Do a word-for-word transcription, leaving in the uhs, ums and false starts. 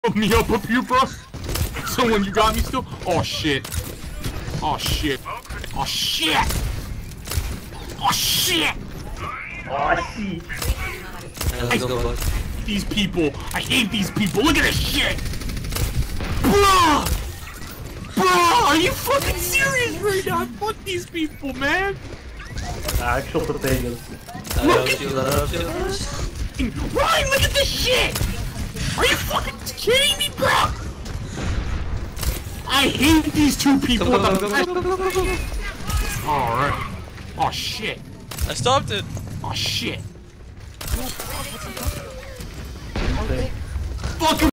Hook me up up here, bro. Someone, you got me still? Oh shit. Oh shit. Oh shit. Oh shit. Oh shit. Yeah, let's go, boys. These people. I hate these people. Look at this shit. Bro. Bro, are you fucking serious right now? Fuck these people, man. Actual potatoes. I love you, love you. Ryan, look at this shit. Are you fucking kidding me, bro? I hate these two people. Go, go, go, go, go, go, go, go. Alright. Oh shit. I stopped it. Oh shit. Okay. Fucking